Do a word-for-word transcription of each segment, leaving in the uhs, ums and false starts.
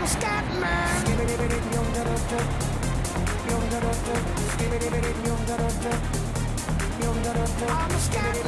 a scat man. I'm a scat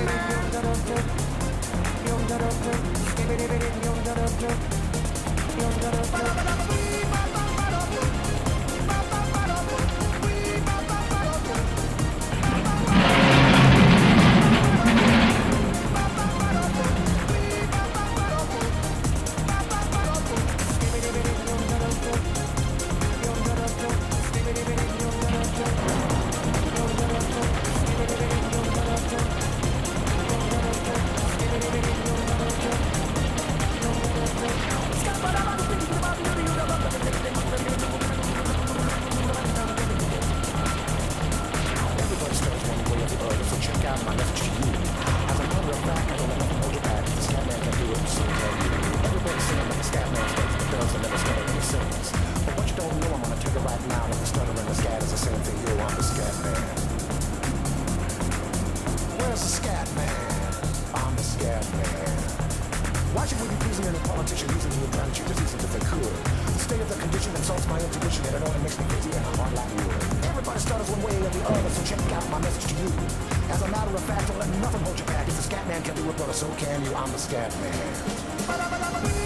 Why should we be pleasing any politician using the advantage just as if they could? The state of the condition insults my intuition and it only makes me crazy and hard like wood. Everybody stutters one way or the other, so check out my message to you. As a matter of fact, don't let nothing hold you back. If the scat man can do it, brother, so can you. I'm the scat man.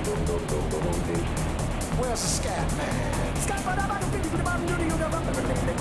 Where's the scat man?